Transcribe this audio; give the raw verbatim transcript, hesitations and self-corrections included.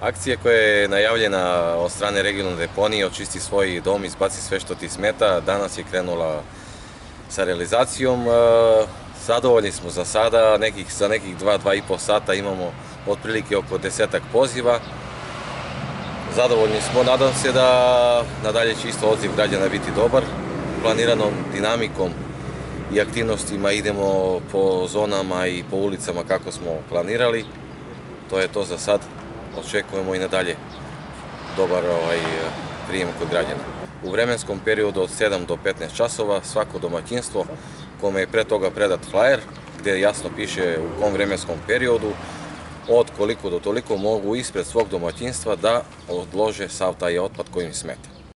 Akcija koja je najavljena od strane regionalne deponije, očisti svoj dom, izbaci sve što ti smeta, danas je krenula sa realizacijom. Zadovoljni smo za sada, nekih, za nekih dva, dva i po sata imamo otprilike oko desetak poziva. Zadovoljni smo, nadam se da nadalje će isto odziv građana biti dobar. Planiranom dinamikom i aktivnostima idemo po zonama i po ulicama kako smo planirali. To je to za sad. Očekujemo i nadalje dobar ovaj, prijem kod građana. U vremenskom periodu od sedam do petnaest časova svako domaćinstvo kome je pre toga predat flajer gde jasno piše u kom vremenskom periodu od koliko do toliko mogu ispred svog domaćinstva da odlože sav taj otpad koji im smeta.